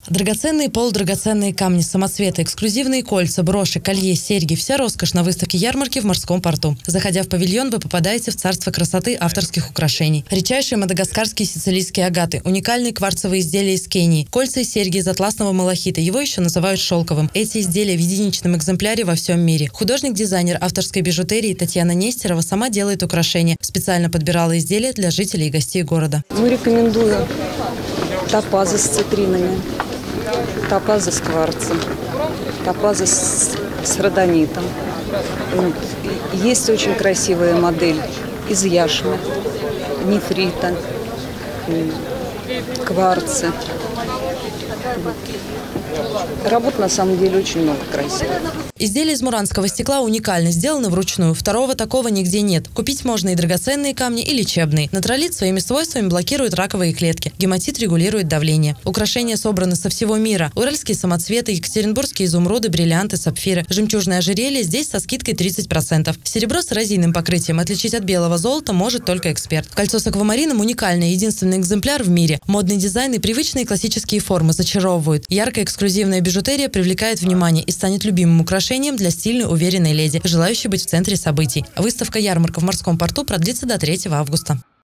Драгоценные и полудрагоценные камни, самоцветы, эксклюзивные кольца, броши, колье, серьги – вся роскошь на выставке ярмарки в морском порту. Заходя в павильон, вы попадаете в царство красоты авторских украшений. Редчайшие мадагаскарские и сицилийские агаты, уникальные кварцевые изделия из Кении, кольца и серьги из атласного малахита, его еще называют шелковым. Эти изделия в единичном экземпляре во всем мире. Художник-дизайнер авторской бижутерии Татьяна Нестерова сама делает украшения. Специально подбирала изделия для жителей и гостей города. Мы рекомендуем топазы с цитринами, топазы с кварцем, топазы с родонитом. Есть очень красивая модель из яшмы, нефрита, кварца. Работ на самом деле очень много красивых. Изделия из муранского стекла уникальны, сделаны вручную. Второго такого нигде нет. Купить можно и драгоценные камни, и лечебные. Натролит своими свойствами блокирует раковые клетки. Гематит регулирует давление. Украшения собраны со всего мира. Уральские самоцветы, екатеринбургские изумруды, бриллианты, сапфиры. Жемчужное ожерелье здесь со скидкой 30%. Серебро с эрозийным покрытием отличить от белого золота может только эксперт. Кольцо с аквамарином уникальный, единственный экземпляр в мире. Модный дизайн и привычные классические формы зачаровывают. Яркая эксклюзивная бижутерия привлекает внимание и станет любимым украшением для стильной, уверенной леди, желающей быть в центре событий. Выставка «Ярмарка» в морском порту продлится до 3 августа.